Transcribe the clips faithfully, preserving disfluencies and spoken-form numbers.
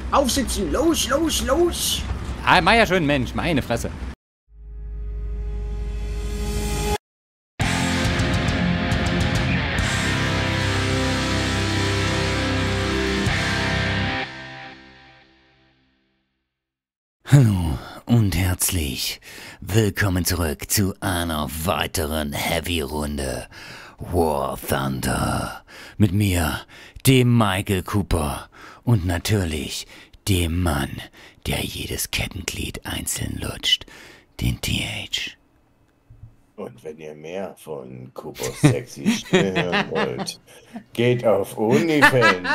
Aufsitzen, los, los, los! Ah, mach ja schon, Mensch, meine Fresse. Hallo und herzlich willkommen zurück zu einer weiteren Heavy-Runde War Thunder. Mit mir, dem Michael Cooper und natürlich dem Mann, der jedes Kettenglied einzeln lutscht, den T H. Und wenn ihr mehr von Coopers sexy Stimme hören wollt, geht auf OnlyFans.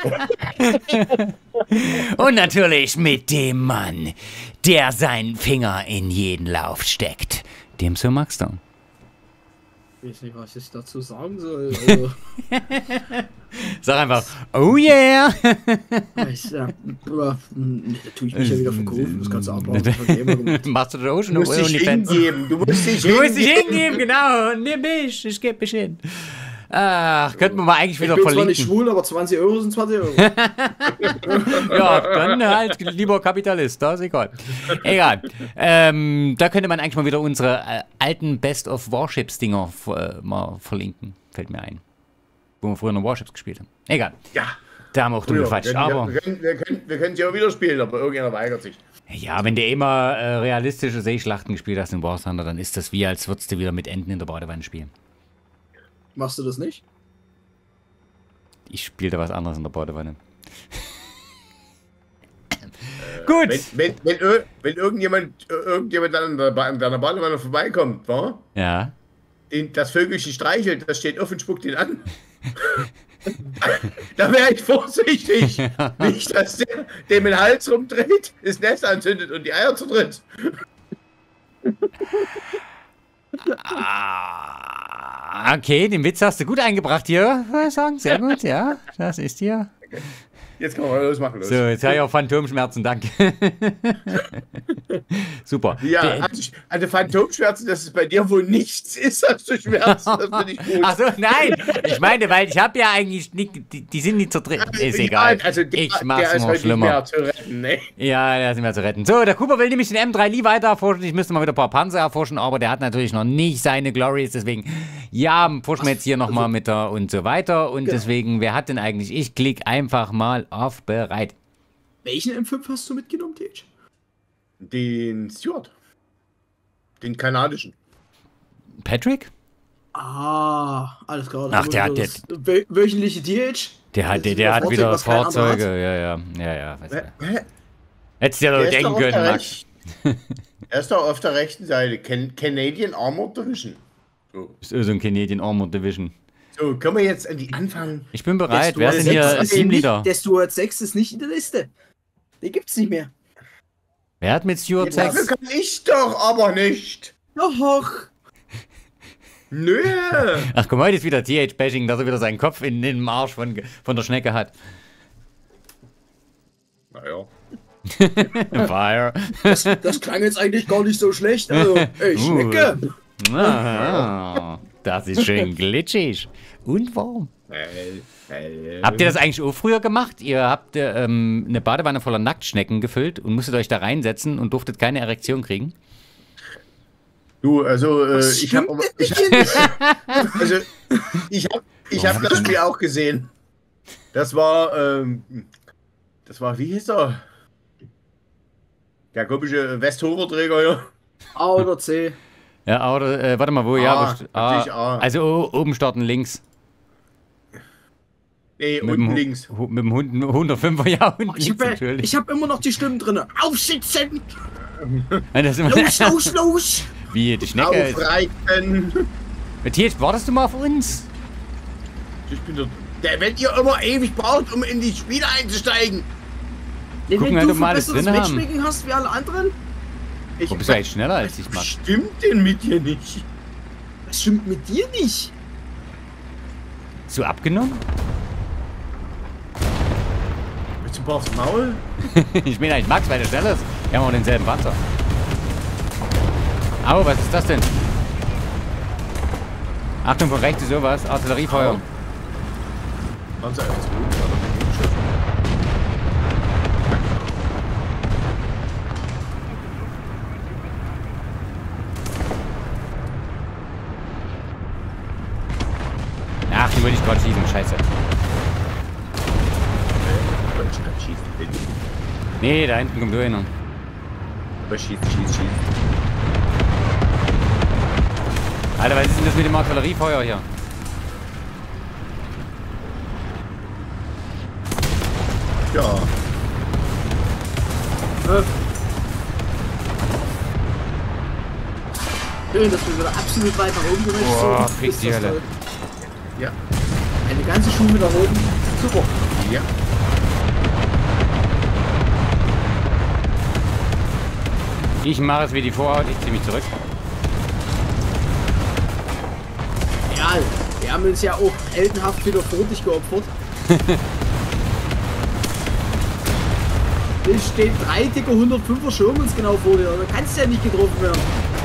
Und natürlich mit dem Mann, der seinen Finger in jeden Lauf steckt, dem Sir Maxstone. Ich weiß nicht, was ich dazu sagen soll. Also, Sag einfach, oh yeah! ich, ja, da tue ich mich ja wieder verkaufen, das kannst du abbauen. Machst du das auch schon? Du musst dich hingeben, du musst dich Du musst dich hingeben. hingeben, genau. Nimm mich, ich geb mich hin. Ach, könnten wir mal eigentlich wieder Ich bin zwar verlinken. nicht schwul, aber zwanzig Euro sind zwanzig Euro. Ja, dann halt lieber Kapitalist, das ist egal. Egal. Ähm, da könnte man eigentlich mal wieder unsere äh, alten Best of Warships-Dinger äh, mal verlinken. Fällt mir ein. Wo wir früher noch Warships gespielt haben. Egal. Ja. Da haben wir auch dumm Wir gequatscht. können, Aber wir können, wir können, wir können sie auch wieder spielen, aber irgendjemand weigert sich. ja, wenn du immer äh, realistische Seeschlachten gespielt hast in War Thunder, dann ist das wie, als würdest du wieder mit Enten in der Badewanne spielen. Machst du das nicht? Ich spielte was anderes in der Badewanne. Gut. Wenn, wenn, wenn, ir- wenn irgendjemand, irgendjemand an der, Ba- an deiner Badewanne vorbeikommt, wa? Ja. Den, das Vögelchen streichelt, das steht offen, spuckt ihn an. Da wäre ich vorsichtig. Nicht, dass der dem den Hals rumdreht, das Nest anzündet und die Eier zertritt. Ah, okay, den Witz hast du gut eingebracht hier, würde ich sagen. Sehr gut, ja. Das ist hier. Jetzt kann man losmachen. Los. So, jetzt habe ich auch Phantomschmerzen, danke. Super. Ja, Der- also, also Phantomschmerzen, dass es bei dir wohl nichts ist, hast du Schmerzen, das finde ich gut. Ach so, nein, ich meine, weil ich habe ja eigentlich nicht, die, die sind nicht zertreten. Ist egal. Also der, Ich der mach's ist noch heute nicht schlimmer. mehr zu retten, ne? Ja, der ist nicht mehr zu retten. So, der Cooper will nämlich den M drei Lee weiter erforschen. Ich müsste mal wieder ein paar Panzer erforschen, aber der hat natürlich noch nicht seine Glories. Deswegen, ja, forschen wir jetzt hier nochmal mit der und so weiter. Und deswegen, wer hat denn eigentlich? Ich klicke einfach mal auf bereit. Welchen M fünf hast du mitgenommen, T H? Den Stewart. Den kanadischen. Patrick? Ah, alles klar. Ach, der hat das wö- wöchentliche T H. Der hat, Das der, ist der ein hat Fahrzeug, wieder was kein anderer Fahrzeuge. hat. Ja, ja, ja, ja. Weiß Hä? ja. Hä? Hättest du dir doch Der ist denken doch auf können, der Max. Er ist doch auf der rechten Seite. Can Canadian Armored Division. So. Ist so ein Canadian Armored Division. so, können wir jetzt an die anfangen? Ich bin bereit. Der Wer Stuart sind hier sechs ist Teamleader? nicht- Der Stuart sechs ist nicht in der Liste. Den gibt's nicht mehr. Wer hat mit Stuart Dafür sechs? kann ich doch aber nicht. Doch. Nö. Ach komm, heute ist wieder T H-Bashing, dass er wieder seinen Kopf in den Arsch von, von der Schnecke hat. Naja. Fire. Das, das klang jetzt eigentlich gar nicht so schlecht. Also, ey, Schnecke. Ah, das ist schön glitschig. Und warm. Äh, äh, Habt ihr das eigentlich auch früher gemacht? Ihr habt äh, ähm, eine Badewanne voller Nacktschnecken gefüllt und musstet euch da reinsetzen und durftet keine Erektion kriegen? Du, also, äh, Was ich habe stimmt ich, denn mit dir also, ich hab, ich hab das Spiel auch gesehen. Das war, ähm, das war, wie hieß er? Der komische Westhoverträger hier. A oder C. Ja, oder, äh, warte mal, wo, ja, A, wo, natürlich A. also o- oben starten links. Nee, Mit unten dem, links. Hu- mit dem Hund- hundertfünfer, ja, unten Ich links habe natürlich. hab immer noch die Stimmen drin. Aufsitzen. Nein, das ist immer, Los, los, los. wie, die Schnecke ist. Aufreiten. Matthias, wartest du mal auf uns? Ich bin der, der, wenn ihr immer ewig braucht, um in die Spiele einzusteigen. Nee, Gucken wenn halt, du ob wir alles besseres drin haben. Matchmaking hast wie alle anderen, Ich, Du bist ja echt schneller als ich, Max. Stimmt denn mit dir nicht? das stimmt mit dir nicht. Hast du abgenommen? Willst du ein paar aufs Maul? Ich bin eigentlich Max, weil der schnell ist. Wir haben auch denselben Panzer. Au, was ist das denn? Achtung, von rechts ist sowas. Artilleriefeuer. Haben sie alles gut, aber wollte ich gerade schießen, scheiße. Wollte ich gerade schießen, bin ich. Nee, da hinten kommt nur einer. Aber schießen, schießen, schießen. Alter, was ist denn das mit dem Artilleriefeuer hier? Ja. Äh. Schön, dass wir wieder absolut weit nach oben gerutscht sind. Boah, kriegst die Hölle. Ja. Eine ganze Stufe nach oben. Super. Ja. Ich mache es wie die Vorhaut, ich ziehe mich zurück. Ja, wir haben uns ja auch heldenhaft wieder vor dich geopfert. Es steht drei dicke hundertfünfer Shermans genau vor dir. Da kannst du ja nicht getroffen werden.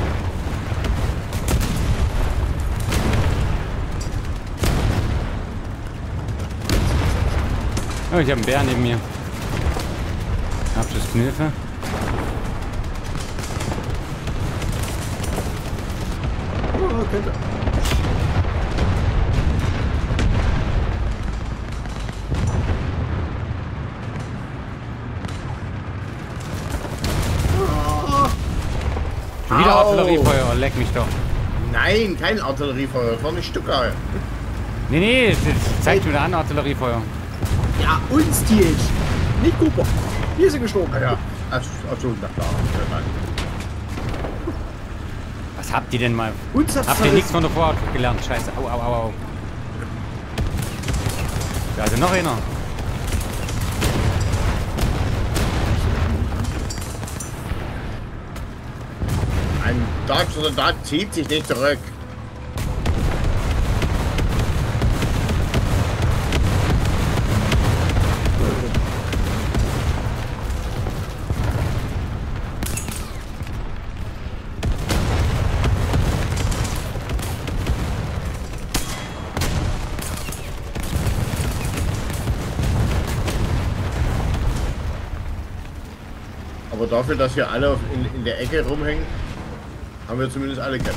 Oh, ich habe einen Bär neben mir. Abschussknilfe. Oh, könnte. Schon wieder Au. Artilleriefeuer, leck mich doch. Nein, kein Artilleriefeuer, das war eine Stuttgart. Nee, nee, das das zeigt schon wieder an Artilleriefeuer. Ja, uns T H. Nicht Cooper. Wir sind gestorben. Ah ja, achso, na klar. Was habt ihr denn mal? Uns hat's Habt ihr zerrissen. nichts von der Vorhaut gelernt? Scheiße, au, au, au, au. Da ist ja noch einer. Ein deutscher Soldat zieht sich nicht zurück. Aber dafür, dass wir alle in, in der Ecke rumhängen, haben wir zumindest alle Caps.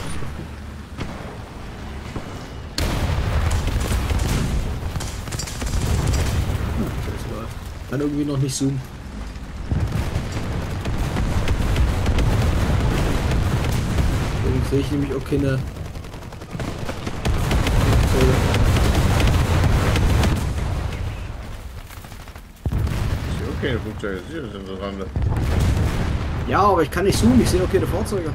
Kann irgendwie noch nicht zoomen. Deswegen sehe ich nämlich auch keine. Okay, Flugzeuge, das ist interessant. Ja, aber ich kann nicht zoomen, ich sehe noch keine Fahrzeuge.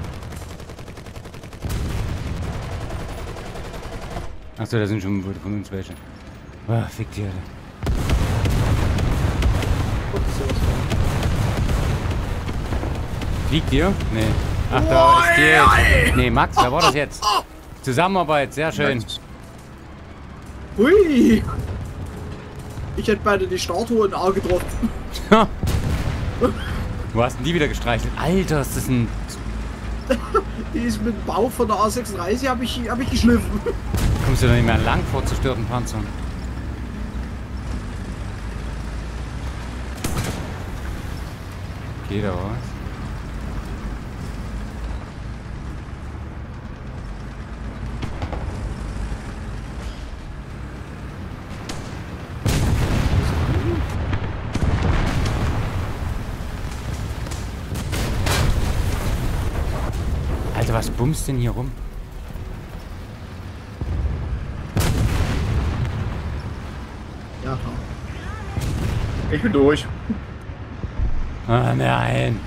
Achso, da sind schon von uns welche. Ah, fick die Hölle. Oh, das ist ja was. Fliegt ihr? Nee. Ach, da ist die jetzt. Nee, Max, wer war das jetzt? Zusammenarbeit, sehr schön. Hui! Ich hätte beide die Statue in den Arm getroffen. Wo hast denn die wieder gestreichelt? Alter, ist das ein... Die ist mit dem Bau von der A sechsunddreißig habe ich, hab ich geschliffen. Kommst du doch nicht mehr lang vor zerstörten Panzern? Geht da was? Alter, was bummst denn hier rum? Ja, klar. Ich bin durch. Ah, nein.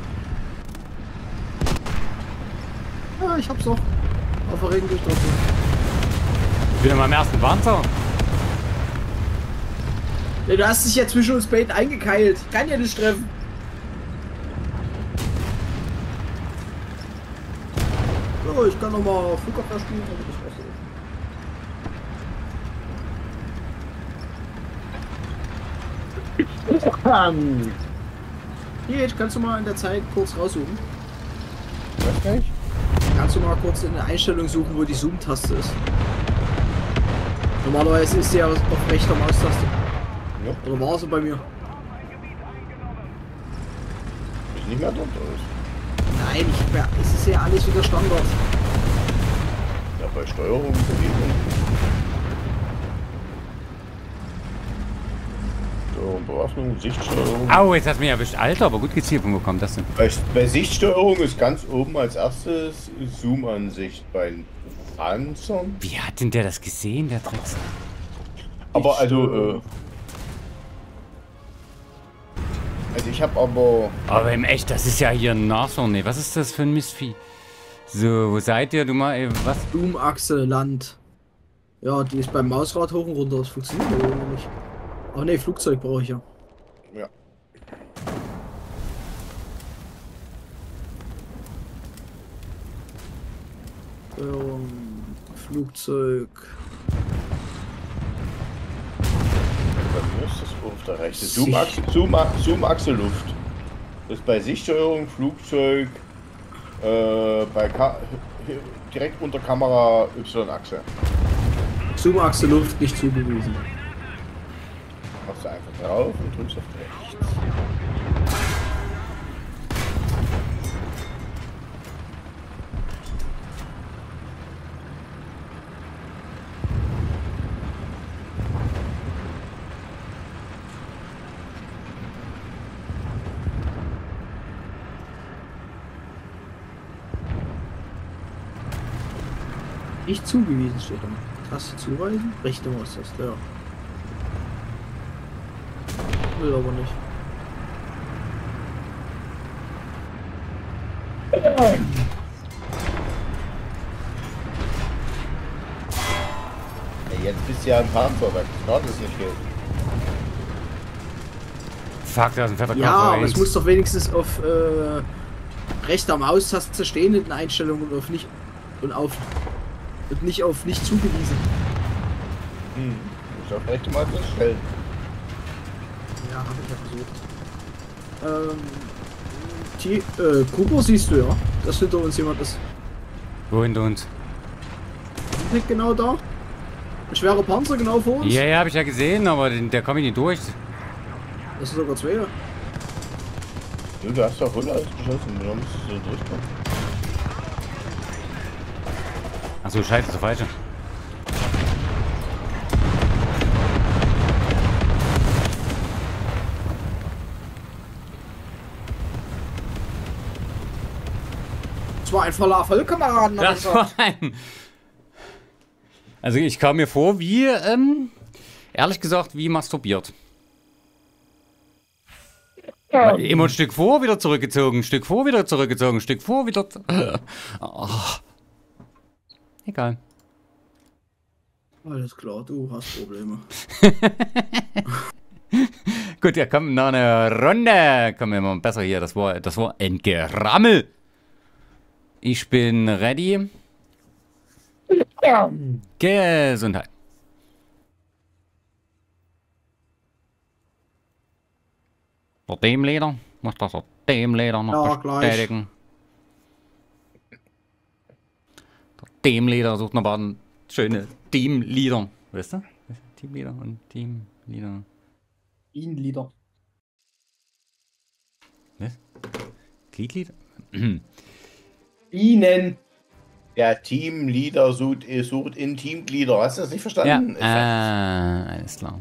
Ja, ich hab's noch. Auf der Regen getroffen. Ich bin in meinem ersten Panzer. Ja, du hast dich ja zwischen uns beiden eingekeilt. Ich kann ja nicht treffen. So, ich kann nochmal Flugabwehr spielen, aber das war's Ähm, Hier, kannst du mal in der Zeit kurz raussuchen? weiß gar nicht. Kannst du mal kurz in der Einstellung suchen, wo die Zoom-Taste ist? Normalerweise ist sie ja auf rechter Maustaste. Ja. Oder war sie bei mir? Ist nicht mehr dort, oder? Nein, ich, ja, es ist ja alles wieder Standard. Ja, bei Steuerung, Bewegung. Steuerung, Bewaffnung, Sichtsteuerung. Au, jetzt hast du mich erwischt. Alter, aber gut gezielt. Von wo kommt das denn? Bei, bei Sichtsteuerung ist ganz oben als erstes Zoom-Ansicht bei Panzern. Wie hat denn der das gesehen, der Drecksack? Aber also, äh, also ich habe aber... Aber im Echt, das ist ja hier ein Nashorn. Nee, was ist das für ein Mistvieh? So, wo seid ihr? Du mal, ey, was? Zoom-Achse, Land. Ja, die ist beim Mausrad hoch und runter. Das funktioniert aber irgendwie nicht. Ach ne, Flugzeug brauche ich ja. Ja. Ähm, Flugzeug. Bei mir ist das auf der rechten. Zoom-Achse, Zoom Zoom-Achse Luft. Das ist bei Sichtsteuerung, Flugzeug, äh, bei Ka direkt unter Kamera Y-Achse. Zoom-Achse Luft nicht zugewiesen. Machst du einfach drauf und drückst auf rechts. Nicht zugewiesen steht da. Taste zuweisen? Rechte Maustaste, ja. Will aber nicht. Ja, jetzt bist du ja ein Panzer, da kann das nicht gehen. Fuck, da ist ein fetter Ja, Kopf aber rein. es muss doch wenigstens auf äh, rechter Maustaste stehen in den Einstellungen und auf nicht und auf und nicht auf nicht zugewiesen. Hm. Muss auf rechte Mal das stellen. Ja, habe ich ja versucht. Ähm, die, äh, Kubo siehst du ja, dass hinter uns jemand ist. Wo hinter uns? Nicht genau da. Ein schwerer Panzer genau vor uns. Ja, ja, hab ich ja gesehen, aber den, der kommt nicht durch. Das sind sogar zwei. Du, du hast doch wohl alles geschossen, du musst so durchkommen. Achso, scheiße, so falsche. Das war ein Falafel-Kameraden. Das war ein... Also ich kam mir vor wie, ähm, ehrlich gesagt, wie masturbiert. Ja. Immer ein Stück vor, wieder zurückgezogen, ein Stück vor, wieder zurückgezogen, ein Stück vor, wieder... Oh. Egal. Alles klar, du hast Probleme. Gut, ja, komm, noch eine Runde. Komm, wir mal besser hier. Das war, das war ein Gerammel. Ich bin ready. Ja. Gesundheit. Vor dem Leder. Muss das vor dem Leder noch Ja, bestätigen. Vor dem Leder sucht noch mal ein schöne Teamleader. Weißt du? Teamleader und Teamleader. Ihn-Lieder. Was? Gliedlieder? Ihnen. Der Teamleader sucht, sucht in Teamglieder. Hast du das nicht Ja, verstanden? äh, alles klar.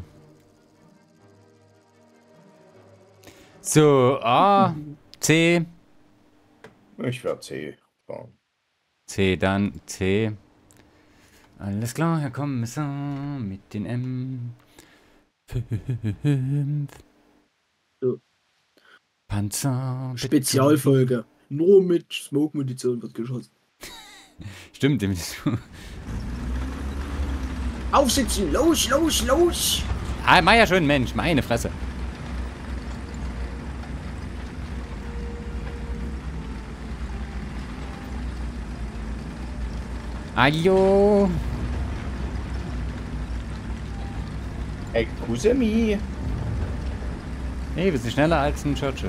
So, A, C. Ich werde C fahren. C, dann C. Alles klar, Herr Kommissar, mit den M. Fünf. So. Panzer. Spezialfolge. Nur mit Smoke-Munition wird geschossen. Stimmt, dem Aufsitzen, los, los, los! Ah, mach ja schon, Mensch, meine Fresse. Ajo. Excuse-me. Nee, wir sind schneller als ein Churchill.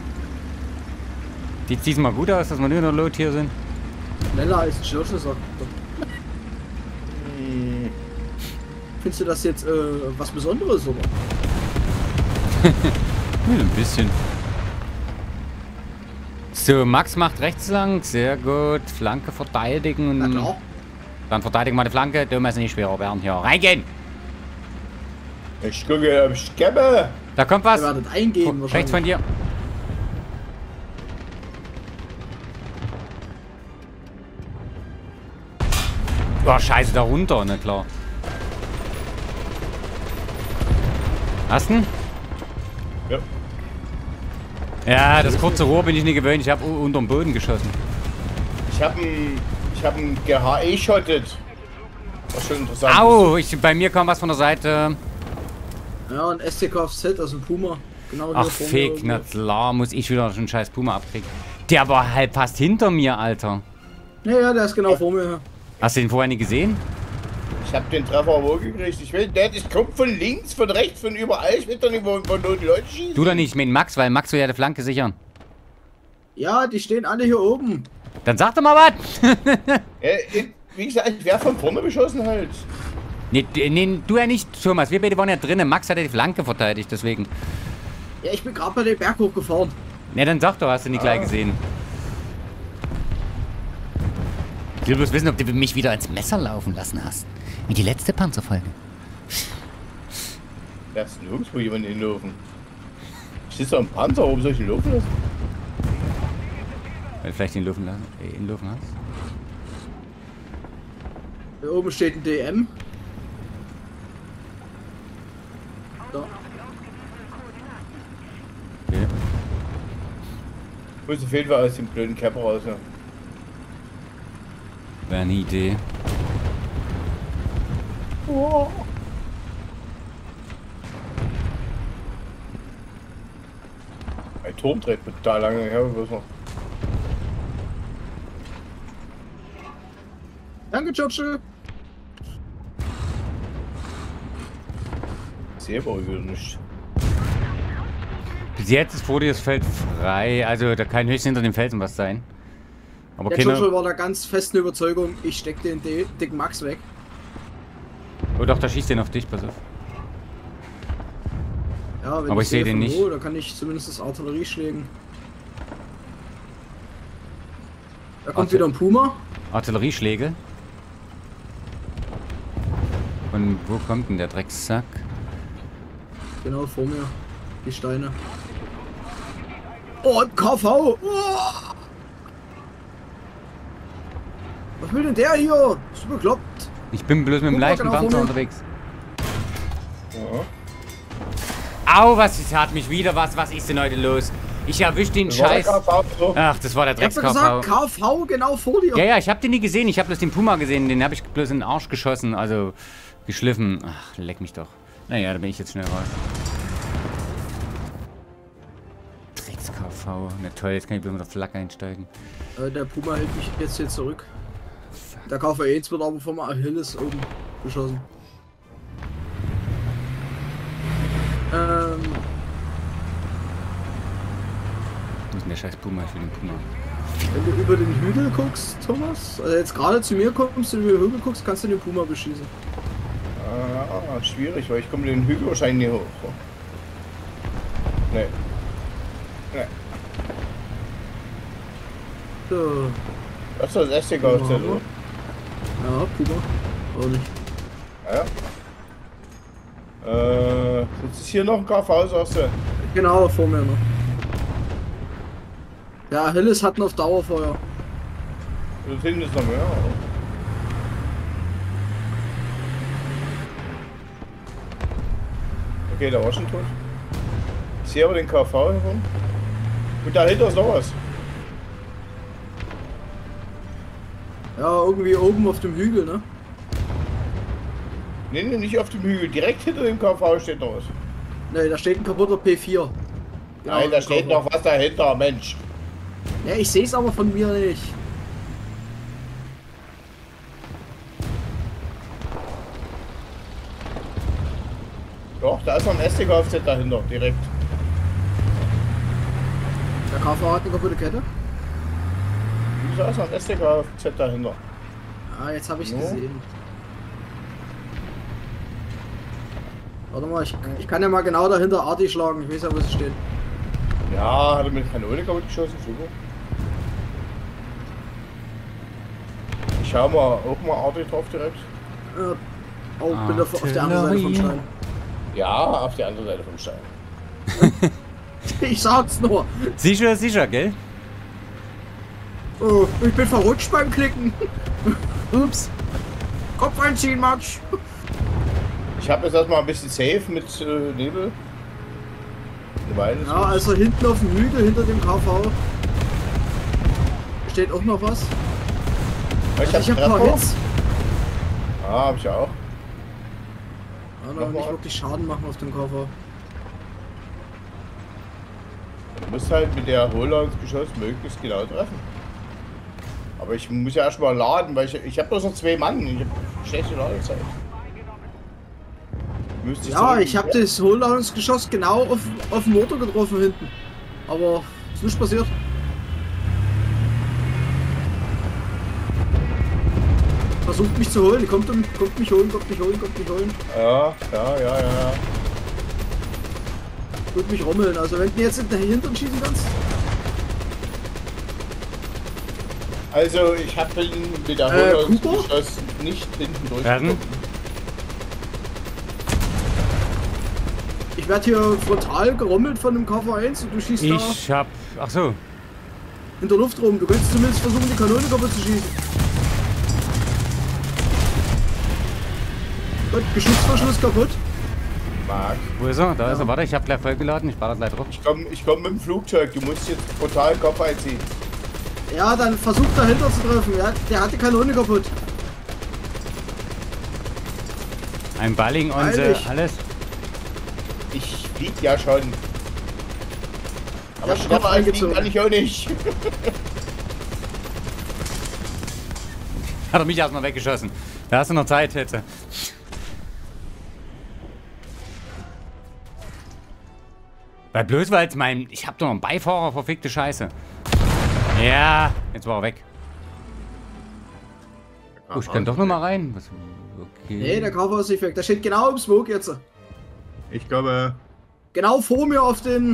Sieht diesmal gut aus, dass wir nur noch Lot hier sind. Schneller als ein Schirche, sagt er. Hm. Findest du das jetzt äh, was Besonderes, oder? Ein bisschen. So, Max macht rechts lang. Sehr gut. Flanke verteidigen. Na klar. Dann verteidigen wir die Flanke. Du musst nicht schwerer werden. Hier reingehen. Ich gucke, ob ich gebe. Da kommt was. Ihr werdet eingehen Rechts von dir. Oh, scheiße, da runter, na klar. Hast du ihn? Ja. Ja, das kurze Rohr bin ich nicht gewöhnt. Ich habe unterm Boden geschossen. Ich habe einen ich hab einen G H E-Shottet. Was schon interessant Au, ich, bei mir kam was von der Seite. Ja, ein S T K F Z, also ein Puma. Genau Ach, hier vor mir fick, irgendwo. na klar, muss ich wieder einen scheiß Puma abkriegen. Der war halb fast hinter mir, Alter. Ja, ja, der ist genau vor mir. Hast du den vorher nicht gesehen? Ich habe den Treffer wohl gekriegt. Ich will, der das kommt von links, von rechts, von überall. Ich will doch nicht, wo, wo nur die Leute schießen. Du doch nicht mit Max, weil Max will ja die Flanke sichern. Ja, die stehen alle hier oben. Dann sag doch mal was. Ja, ich, wie gesagt, ich werde von vorne beschossen halt. nee, nee, du ja nicht, Thomas. Wir beide waren ja drinnen. Max hat ja die Flanke verteidigt, deswegen. Ja, ich bin gerade bei den Berg hochgefahren. Ne, dann sag doch, hast du nicht Ah. gleich gesehen. Ich will bloß wissen, ob du mich wieder ins Messer laufen lassen hast. Wie die letzte Panzerfolge. Da ist nirgendwo jemand hinlaufen. Ich sitze am Panzer, warum soll ich ihn laufen lassen? Weil du vielleicht ihn laufen lassen, äh, ihn laufen hast. Hier oben steht ein D M. Da. Okay. Ich muss auf jeden Fall aus dem blöden Camper raus. Ja. Wäre eine Idee. Oh. Ein Turm dreht total lange her, was noch. Danke, Churchill. Ich sehe aber wieder nicht. Bis jetzt ist vor dir das Feld frei. Also da kann höchstens hinter dem Felsen was sein. Aber Der keine... Churchill war der ganz festen Überzeugung, ich steck den D dicken Max weg. Oh doch, da schießt den auf dich, pass auf. Ja, wenn Aber ich sehe sehe den von nicht. wo, da kann ich zumindest das Artillerie schlägen. Da kommt Artil- wieder ein Puma. Artillerieschläge. Und wo kommt denn der Drecksack? Genau vor mir. Die Steine. Oh, ein K V! Oh! Was will denn der hier? Ist bekloppt. Ich bin bloß mit dem Guck mal, leichten genau vor Panzer mir. unterwegs. Ja. Au, was ist, hat mich wieder was? Was ist denn heute los? Ich erwisch den Scheiß. Ach, das war der Ich hab doch Drecks-K V. gesagt, K V genau vor dir. Ja, ja, ich hab den nie gesehen. Ich hab bloß den Puma gesehen. Den hab ich bloß in den Arsch geschossen. Also geschliffen. Ach, leck mich doch. Naja, da bin ich jetzt schnell raus. Drecks-K V. Na toll, jetzt kann ich bloß mit der Flak einsteigen. Äh, Der Puma hält mich jetzt hier zurück. Der K V eins wird aber vom Achilles oben geschossen. Ähm, Wo ist denn der scheiß Puma? Ich will den Puma. wenn du über den Hügel guckst, Thomas, also jetzt gerade zu mir kommst, wenn du über den Hügel guckst, kannst du den Puma beschießen. Ah, schwierig, weil ich komme den Hügel wahrscheinlich nicht hoch. Nee. Nee. So. Das ist das S T K F Z, oder? Ja, Puma. Auch nicht. Ja. Äh, jetzt ist hier noch ein K V, sagst du? Genau, vor mir noch. Ja, Achilles hatten auf Dauerfeuer. Da hinten ist noch mehr. Oder? Okay, der war schon tot. Ich sehe aber den K V herum. Und dahinter ist noch was. Ja, irgendwie oben auf dem Hügel, ne? Nee, nee, nicht auf dem Hügel. Direkt hinter dem K V steht noch was. Ne, da steht ein kaputter P vier. Genau, Nein, da im steht K V. noch was dahinter, Mensch. Ja, ich sehe es aber von mir nicht. Doch, da ist noch ein S T K F Z dahinter, direkt. Der K V hat eine kaputte Kette. Da ist noch ein S T K F Z dahinter. Ah, jetzt habe ich Jo. gesehen. Warte mal, ich, ich kann ja mal genau dahinter Arti schlagen. Ich weiß ja, wo sie steht. Ja, hat er mit Kanone kaputt geschossen, super. Ich schau mal auch mal Arti drauf direkt. Äh, oh, bin auf, auf der anderen Seite vom Stein. Ja, auf der anderen Seite vom Stein. Ich sag's nur. Sicher, sicher, gell? Oh, ich bin verrutscht beim Klicken. Ups. Kopf einziehen, Max. Ich habe jetzt erstmal ein bisschen safe mit äh, Nebel. Eine Weile. Ja, also hinten auf dem Hügel, hinter dem K V. Steht auch noch was. Ich Ich hab hab ein paar Treffer. Hits. Ah, hab ich auch. Ja, noch nicht wirklich Schaden machen auf dem K V. Du musst halt mit der Holer ins Geschoss möglichst genau treffen. Aber ich muss ja erstmal laden, weil ich, ich habe bloß noch zwei Mann. Ich habe schlechte Ladezeit. Müsste Ja, zurück- ich habe das Hohlladungsgeschoss genau auf, auf den Motor getroffen hinten. Aber ist nichts passiert. Versucht mich zu holen, kommt, um, kommt mich holen, kommt mich holen, kommt mich holen. Ja, ja, ja, ja. Wird mich rommeln. Also wenn du jetzt in den Hintern schießen kannst. Also ich habe mit der Äh, Holer ins Cooper? Geschoss nicht hinten Werden? durchgekommen. Ich werde hier frontal gerommelt von dem K V eins und du schießt da Ich hab. Ach so. in der Luft rum. Du könntest zumindest versuchen, die Kanone kaputt zu schießen. Gut, Geschützverschluss kaputt. Marc, Wo ist er? Da ist er. Warte, ich hab gleich vollgeladen. Ich war da gleich drauf. ich komme ich komm mit dem Flugzeug. Du musst jetzt brutal den Kopf einziehen. Ja, dann versuch dahinter zu treffen. Ja, der hat die Kanone kaputt. Ein Balling und äh, Freilich. alles. Ich flieg ja schon. Aber Ja, schneller Kopf als fliegen eingezogen. kann ich auch nicht. Hat er mich erstmal weggeschossen. Da hast du noch Zeit, hätte. Weil bloß weil es mein. Ich hab doch noch einen Beifahrer, verfickte Scheiße. Ja, jetzt war er weg. Oh, ich kann doch noch mal rein. Was, okay. Nee, der K V ist nicht weg. Der steht genau im Smoke jetzt. Ich glaube. Genau vor mir auf den...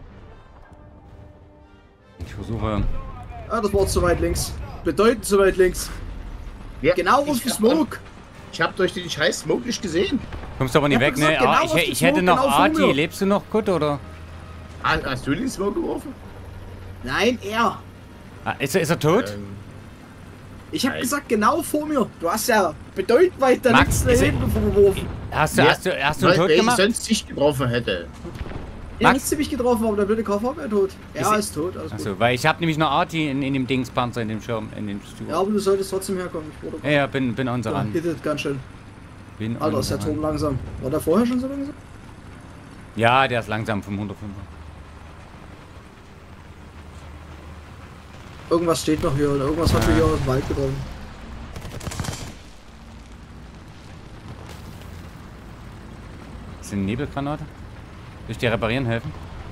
Ich versuche. Ah, das war zu weit links. Bedeutend zu weit links. Ja, Genau auf ich den hab- Smoke. Ich habe durch den scheiß Smoke nicht gesehen. Kommst du aber nicht Ich hab weg, ne? gesagt, genau Ah, auf ich, den ich hätte Smoke, noch genau vor Arti. mir. Lebst du noch gut oder? Ah, hast du den Smoke geworfen? Nein, er. Ah, ist, er, ist er tot? Ähm, Ich habe Nein. gesagt, genau vor mir. Du hast ja bedeutend weiter Max, links ist er- daneben verworfen. hast du, ja, hast du, hast du ihn weil tot der gemacht? ich sonst nicht getroffen hätte. Er Max? hat ziemlich getroffen, aber der blöde K V wäre tot. Er Ist- ist tot, alles gut. Achso, weil ich habe nämlich noch Arti in, in dem Dingspanzer, in dem Schirm, in dem Stuhl. Ja, aber du solltest trotzdem herkommen. Ich wurde Ja, ja, bin, bin on the run. hittet ganz schön. Bin Alter, on ist the der Turm run. langsam. War der vorher schon so langsam? Ja, der ist langsam vom hundertfünfer. Irgendwas steht noch hier oder irgendwas hat Ja. mir hier aus dem Wald getroffen. Das sind Nebelgranate. Soll ich dir reparieren helfen?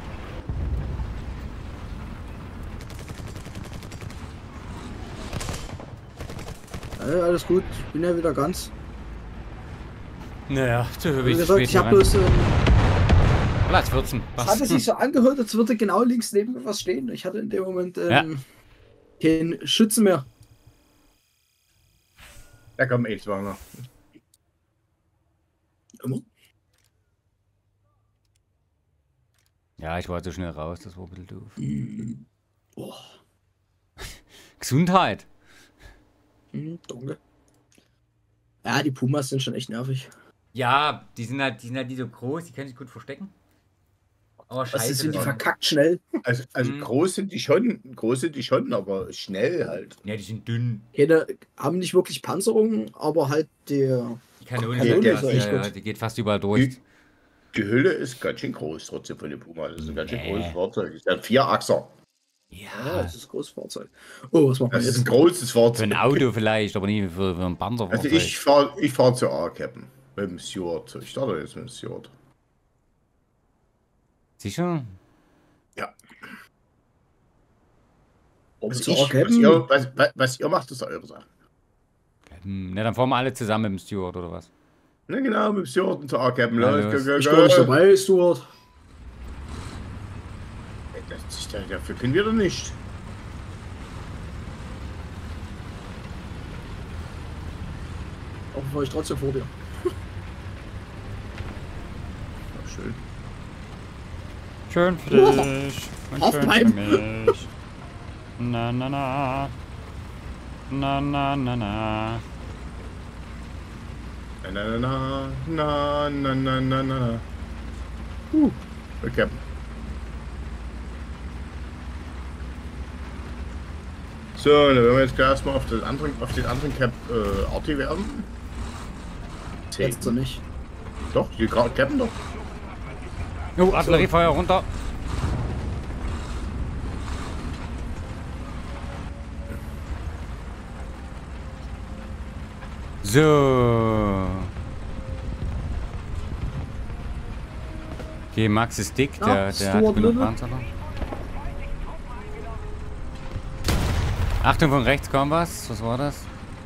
Ja, alles gut, ich bin ja wieder ganz. Naja, zu Wie gesagt, ich habe bloß. Ähm, Platz vierzehn. es hatte sich so angehört, als würde genau links neben mir was stehen. Ich hatte in dem Moment ähm, Ja. keinen Schützen mehr. Da kommt eh zwei noch. Immer. Ja, ich war zu schnell raus, das war ein bisschen doof. Oh, Gesundheit. hm, danke. Ja, die Pumas sind schon echt nervig. Ja, die sind halt, die sind halt nicht so groß, die können sich gut verstecken. Aber Was scheiße. sind die das- verkackt schnell? Also, also Mhm. groß sind die schon, groß sind die schon, aber schnell halt. Ja, die sind dünn. Keine, haben nicht wirklich Panzerung, aber halt der. Die Kanone, Kanone die, ist ja, echt ja, gut. die geht fast überall durch. Die, die Hülle ist ganz schön groß, trotzdem von dem Puma. Das ist ein ganz schön Nee. großes Fahrzeug. Das ist ein Vierachser. Ja, Ja, das ist ein großes Fahrzeug. Oh, was machen wir Das ist jetzt? ein großes für Fahrzeug. ein Auto vielleicht, aber nicht für, für ein Also Panzerfahrzeug. ich fahre ich fahr zu A-Captain. Mit dem Steward. Ich starte jetzt mit dem Steward. Sicher? Ja. Ob Was, zu ich, was, Arcaden? ihr, was, was, was ihr macht, ist eure Sache. Hm, na, dann fahren wir alle zusammen mit dem Steward oder was? Na genau, mit dem Steward und zu A-Captain. Ja, Los, los. go, go, Ich go. war nicht dabei, Stuart. Das, das, dafür können wir doch nicht. Auch war ich trotzdem vor dir. Ach, schön. Schön für dich. Und Auf schön meinem- für mich. Na, na, na. Na, na, na, na. Na, na, na, na, na, na, na, na. Uh, okay. So, dann werden wir jetzt gleich erstmal auf, das andere, auf den anderen Cap äh, Arti werden. Jetzt doch nicht. Doch, die Gra- Cappen doch. Jo, Artilleriefeuer runter. So. Okay, Max ist dick, Ja, der, der hat Stuart genug Little. Panzer. Achtung, von rechts kommt was. Was war das?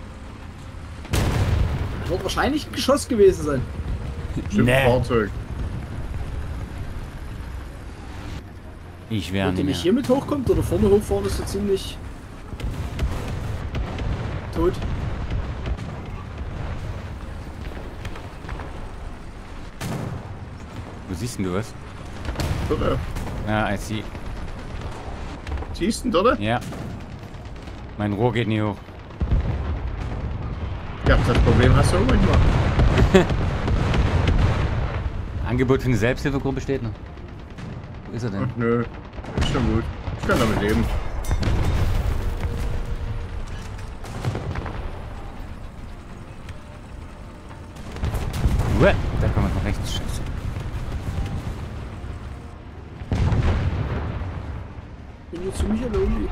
Das wird wahrscheinlich ein Geschoss gewesen sein. Stimmt, Nee. Fahrzeug. Ich wäre Wenn die nicht nicht mehr. hier mit hochkommt oder vorne hochfahren, ist so ziemlich tot. Wo siehst denn du was? Oder? Ja, I see. Siehst du, oder? Ja. Mein Rohr geht nie hoch. Ja, das Problem hast du auch manchmal. Angebot für eine Selbsthilfegruppe steht noch. Wo ist er denn? Ach, nö, ist schon gut. Ich kann damit leben. Uah, da kann man von rechts schießen. Bin jetzt ziemlich lonely.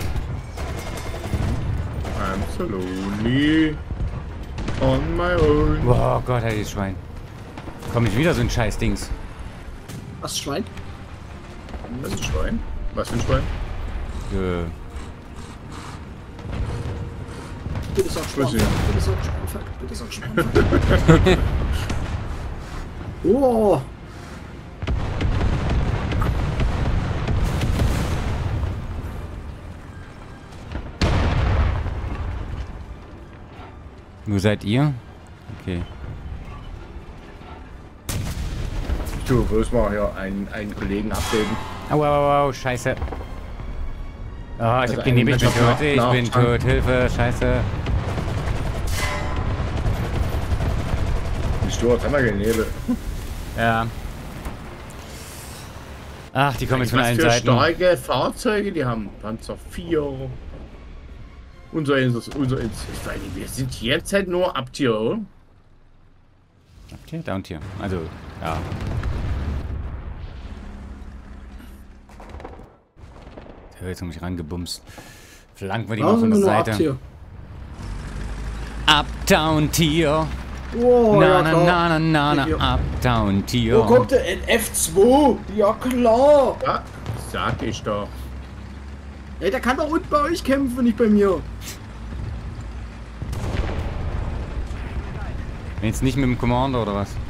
I'm so lonely. On my own. Oh Gott, hey, dieses Schwein. Komm ich wieder so ein scheiß Dings. Was, Schwein? Was ist ein Schwein? Was für ein Schwein? Äh, Bitte sag Schwein. Weiß ich nicht. Bitte sag Schwein. Bitte sag Schwein. Oh, wo seid ihr? Okay. Ich tue bloß mal hier einen, einen Kollegen abgeben. Au, au, au, au, scheiße. Oh, ich Also hab genehmigt, ich bin einen tot, ich nach- bin nach- tot, Hilfe, scheiße. Die Sturz haben wir genebelt. Ja. Ach, die kommen jetzt von Was allen für Seiten. starke Fahrzeuge, die haben Panzer vier. Unser Insel, unser Insel. Ich weiß nicht, wir sind jetzt halt nur Abtier, oder? Okay, Downtier. Also, ja. Der wird jetzt um mich rangebumst. Flanken wir die mal warum von sind der wir nur ab Seite. hier? Uptown-Tier. Oh, Na, ja, na, klar. na, na, na, Hier. na, Uptown-Tier. Wo kommt der N F zwei? Ja, klar. Ja, sag ich doch. Ey, der kann doch unten bei euch kämpfen, nicht bei mir. Jetzt nicht mit dem Commander oder was?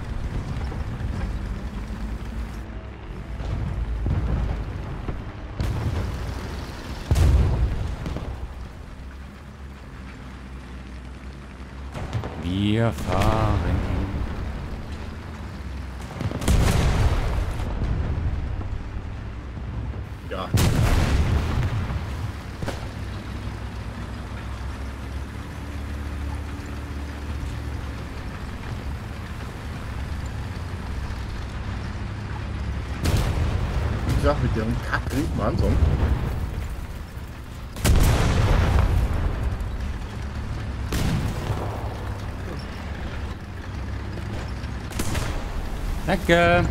Wir fahren. Ja. Wie gesagt, mit dem Kack-Wahnsinn. Danke.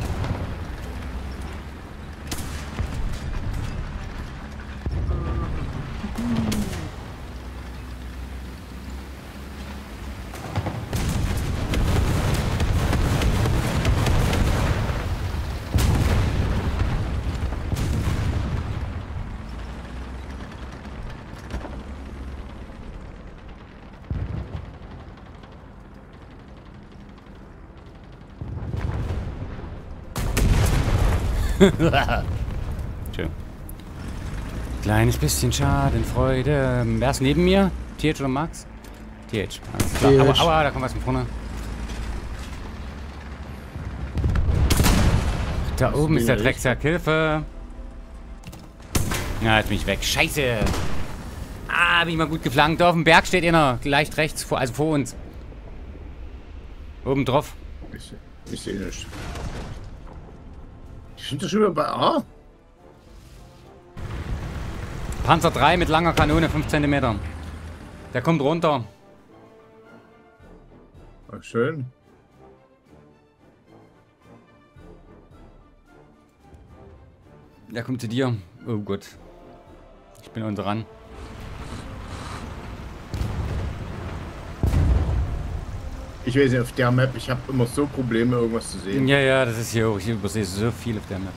Schön. Kleines bisschen Schadenfreude. Wer ist neben mir? T H oder Max? T H. Alles klar. T H. Aua, aua, da kommt was von vorne. Da oben ist der Drecksack. Hilfe. Na, jetzt bin ich weg. Scheiße. Ah, bin ich mal gut geflankt. Auf dem Berg steht einer. Leicht rechts, vor, also vor uns. Oben drauf. Ich, ich sehe nicht. Die sind doch schon wieder bei A. Panzer drei mit langer Kanone, fünf Zentimeter. Der kommt runter. Ach, schön. Der kommt zu dir. Oh Gott. Ich bin unten ran. Ich weiß nicht, auf der Map, ich habe immer so Probleme, irgendwas zu sehen. Ja, ja, das ist hier hoch. Ich übersehe so viel auf der Map.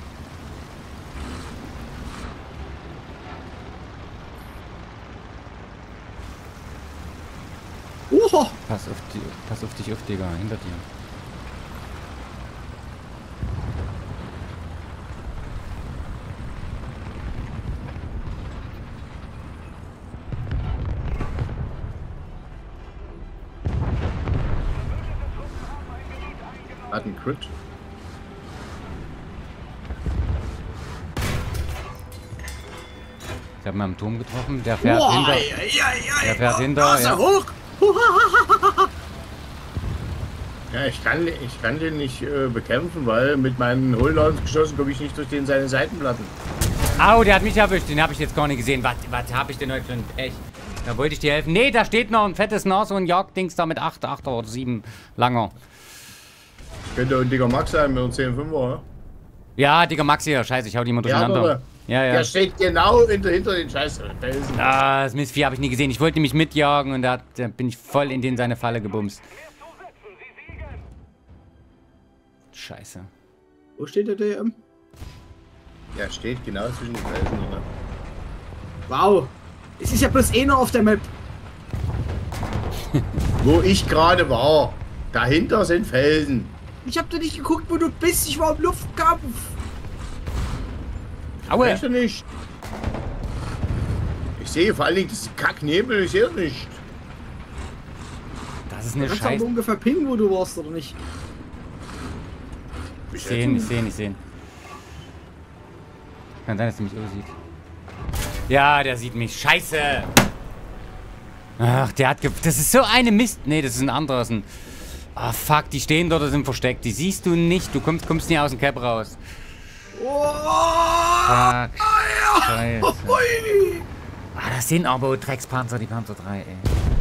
Oha! Pass auf, die, pass auf dich auf, Digga. Hinter dir. Hat einen Crit. Ich habe mal am Turm getroffen. Der fährt Boah, hinter. ei, ei, ei, Der fährt hinter. Nase Ja. hoch! Ja, ich kann, ich kann den nicht äh, bekämpfen, weil mit meinen Hohlladungsgeschossen komme ich nicht durch den seine Seitenplatten. Au, der hat mich erwischt. Den habe ich jetzt gar nicht gesehen. Was, was habe ich denn heute für ein Pech? Da wollte ich dir helfen. Nee, da steht noch ein fettes Nase und ein Jagddings da mit acht, acht oder sieben langer. Könnte ein dicker Max sein mit einem zehn fünfer, oder? Ja, Digga Max hier. Scheiße, ich hau die mal durcheinander. aber Ja, ja. Der steht genau hinter, hinter den scheiß Felsen. Ah, das Mistvieh habe ich nie gesehen. Ich wollte mich mitjagen und da, da bin ich voll in den seine Falle gebumst. Scheiße. Wo steht der D M? Der steht genau zwischen den Felsen, oder? Wow! Es ist ja bloß einer auf der Map. Wo ich gerade war. Dahinter sind Felsen. Ich hab doch nicht geguckt, wo du bist. Ich war im Luftkampf. Aue! Weißt du nicht? Ich sehe vor allen Dingen das Kacknebel, ich sehe es nicht. Das ist Du eine kannst aber Scheiße. ungefähr pingen, wo du warst, oder nicht? Ich sehe ihn, ich sehe ihn, ich sehe ihn. Kann sein, dass er mich aussieht. Ja, der sieht mich. Scheiße! Ach, der hat ge... Das ist so eine Mist... Nee, das ist ein anderer. Das ist ein... Ah, fuck, die stehen dort, sind versteckt. Die siehst du nicht. Du kommst, kommst nie aus dem Cap raus. Oh, Fuck. Scheiße. ui. Ah, das sind aber Dreckspanzer, die Panzer drei, ey.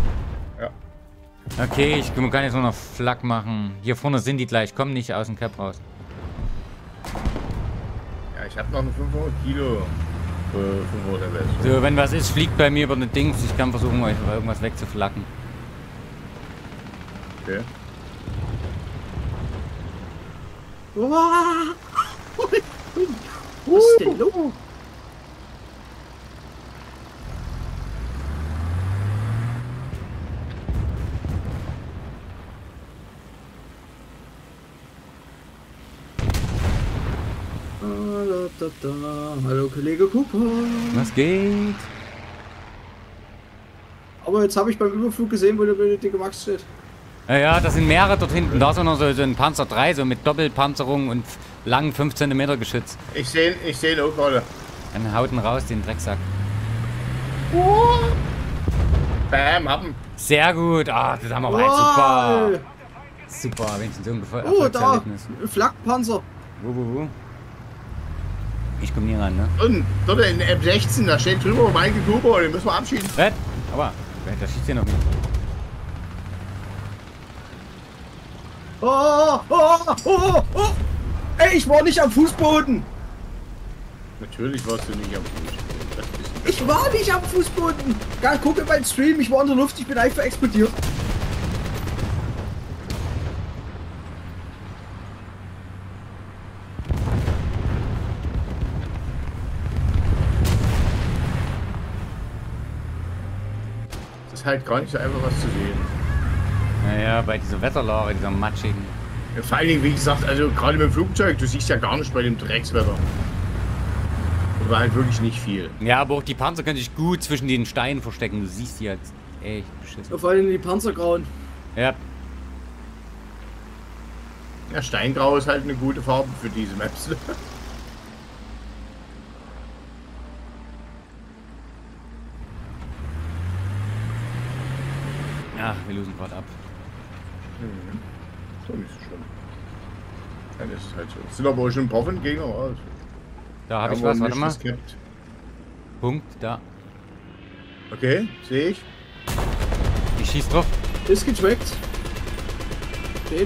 Ja. Okay, ich kann jetzt nur noch Flak machen. Hier vorne sind die gleich. Komm nicht aus dem Cap raus. Ja, ich habe noch eine fünfhundert Kilo. Äh, fünfhundert West. So, wenn was ist, fliegt bei mir über den Dings. Ich kann versuchen, euch irgendwas wegzuflacken. Okay. Oh. Was ist denn los? Ah, da, da, da. Hallo Kollege Cooper. Was geht? Aber jetzt habe ich beim Überflug gesehen, wo der blöde dicke Max steht. Ja, ja, das sind mehrere dort hinten. Da ist auch noch so, so ein Panzer drei, so mit Doppelpanzerung und langen fünf Zentimeter Geschütz. Ich sehe ich seh ihn auch gerade. Dann haut ihn raus, den Drecksack. Bam, hab ihn. Sehr gut. Ah, das haben wir weit. Wow. Super. Super, wenigstens so ein Gefol- Oh, da. Erfolgserlebnis. Ein Flakpanzer. Wo, wo, wo? Ich komm nie ran, ne? Und dort in M sechzehn, da steht drüber Mike Cooper, den müssen wir abschieden. Was? Aber, da schießt ihr noch nicht. Oh, oh, oh, oh. Ey, ich war nicht am Fußboden. Natürlich warst du nicht am Fuß. Das ist Ich war nicht am Fußboden. Ja, gucke beim Stream, ich war in der Luft, ich bin einfach explodiert. Das ist halt gar nicht so einfach was zu sehen. Naja, bei dieser Wetterlage, dieser matschigen. Ja, vor allen Dingen, wie gesagt, also gerade mit dem Flugzeug, du siehst ja gar nicht bei dem Dreckswetter. Das war halt wirklich nicht viel. Ja, aber auch die Panzer können sich gut zwischen den Steinen verstecken. Du siehst die jetzt echt beschissen. Ja, vor allem die Panzergrauen. Ja. Ja, Steingrau ist halt eine gute Farbe für diese Maps. Ach, wir losen gerade ab. Mhm. So nicht so schlimm. Ja, das ist halt so. Es sind aber auch schon ein paar von Gegner raus. Da habe ich Aber was, warte nicht mal. geskippt. Punkt, da. Okay, sehe ich. Ich schieß drauf. Ist getrackt. Steht.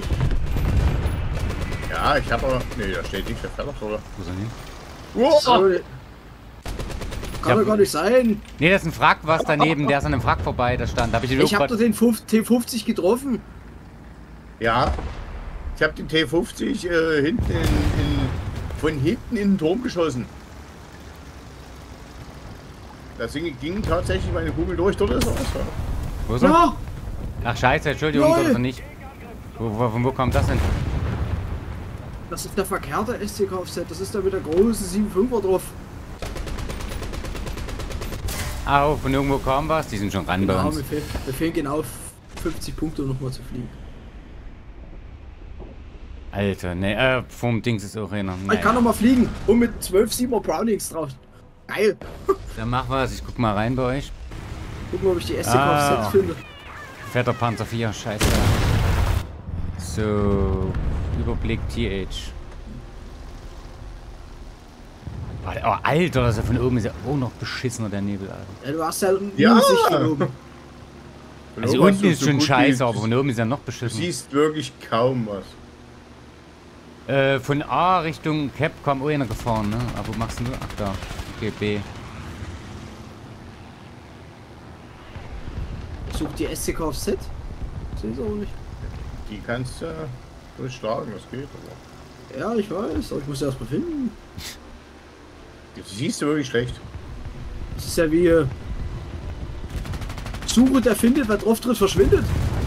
Ja, ich habe aber. Nee, da steht nicht, der fährt doch sogar. Wo ist er hin? Wow. So, kann Ja. doch gar nicht sein. Nee, das ist ein Wrack, was daneben, der ist an einem Wrack vorbei, da stand. Da hab ich Ich habe doch den T fünfzig getroffen. Ja, ich habe den T fünfzig äh, hinten in, in, von hinten in den Turm geschossen. Deswegen ging tatsächlich meine Kugel durch. Dort ist er. Wo ist er? Ja, Ach scheiße, Entschuldigung, Lol. dort ist er nicht. Wo, wo, von wo kommt das denn? das ist der verkehrte S C Kfz. Das ist da mit der großen sieben fünfer drauf. Ah, oh, von irgendwo kam was, die sind schon ran bei Genau, uns. mir, fehl, mir fehlen genau fünfzig Punkte, um nochmal zu fliegen. Alter, ne, äh, vom Dings ist auch einer. Ich kann noch mal fliegen. Und mit zwölf siebener Brownings drauf. Geil. Dann mach was, ich guck mal rein bei euch. Gucken, ob ich die S C Kfz Ah. finde. Fetter Panzer vier, scheiße. So, Überblick T H. Oh, Alter, das ist ja von oben ist ja auch noch beschissener, der Nebel, Alter. Ja, du hast ja eine Ja. Sicht von oben. Also Von oben unten hast du ist so schon gut wie- scheiße, aber von oben ist ja noch Du beschissen. siehst wirklich kaum was. Äh, von A Richtung Cap kam auch einer gefahren, ne? Aber wo machst du? Ach da. Okay, B. Such die S C Kfz. Sehe ich auch nicht. Die kannst du durchschlagen, das geht. Aber Ja, ich weiß, aber ich muss sie erst mal finden. die siehst du wirklich schlecht. Das ist ja wie. äh, Suche, der findet, wer drauf tritt, verschwindet.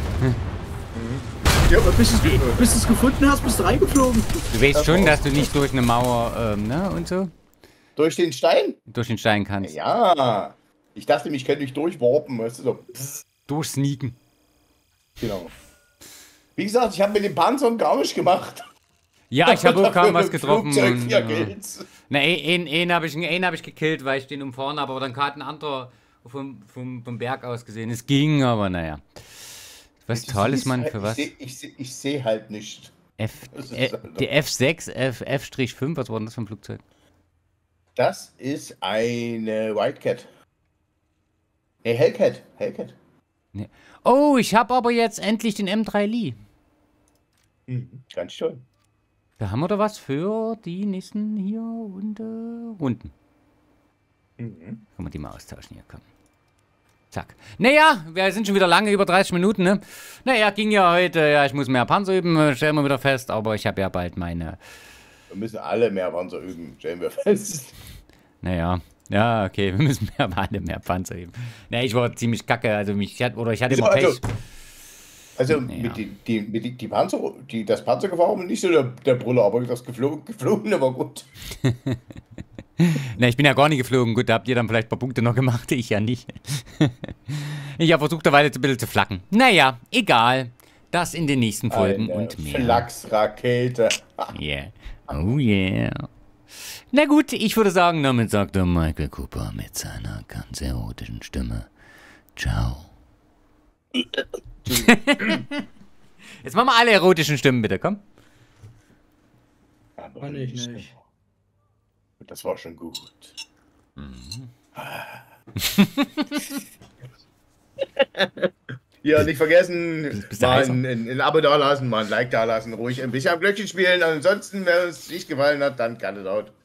Ja, Aber bis du bis du es gefunden hast, bist du reingeflogen. Du weißt schon, dass du nicht durch eine Mauer, ähm, ne? Und so? durch den Stein? Durch den Stein kannst. Ja. Ich dachte, ich könnte mich durchwarpen, weißt du so. Pss, Durchsneaken. genau. Wie gesagt, ich habe mit den Panzern gar nicht gemacht. Ja, ich habe auch kaum was Mit getroffen. Flugzeug Und, vier ja. Kills. Na, einen, einen habe ich, einen hab ich gekillt, weil ich den umfahren habe, aber dann hat ein anderer vom, vom, vom Berg aus gesehen. Es ging, aber naja. Was Du toll ist siehst man halt- für was? Ich sehe ich seh, ich seh halt nicht. F, Das ist äh, halt- die F sechs, F, F-fünf, was war denn das für ein Flugzeug? Das ist eine Wildcat. Hey, Hellcat. Hellcat. Oh, ich habe aber jetzt endlich den M drei Lee. Mhm. Ganz toll. Da haben wir doch was für die nächsten hier und, äh, Runden. Mhm. Können wir die mal austauschen hier, komm. Zack. Naja, wir sind schon wieder lange, über dreißig Minuten, ne? Naja, ging ja heute, ja, ich muss mehr Panzer üben, äh, stellen wir wieder fest, aber ich habe ja bald meine, Wir müssen alle mehr Panzer üben, stellen wir fest. naja, ja, okay, wir müssen mehr, alle mehr Panzer üben. Naja, ich war ziemlich kacke, also mich, hat- oder ich hatte immer Also, Pech. also Ja. mit die, die, mit die, die Panzer, die, das Panzergefahr war nicht so der, der Brüller, aber das geflogen, geflogene war gut. Na, ich bin ja gar nicht geflogen, gut, da habt ihr dann vielleicht ein paar Punkte noch gemacht, ich ja nicht. Ich habe versucht, da weiter ein bisschen zu flacken. Naja, egal. Das in den nächsten Folgen Eine und mehr. Flachsrakete. Yeah. Oh yeah. Na gut, ich würde sagen, damit sagt der Michael Cooper mit seiner ganz erotischen Stimme. Ciao. Jetzt machen wir alle erotischen Stimmen, bitte, komm. Aber Kann ich nicht. Das war schon gut. Ja, nicht vergessen, Bist du mal heißer? ein, ein, ein Abo da lassen, mal ein Like da lassen, ruhig ein bisschen am Glöckchen spielen. Ansonsten, wenn es nicht gefallen hat, dann cut it out.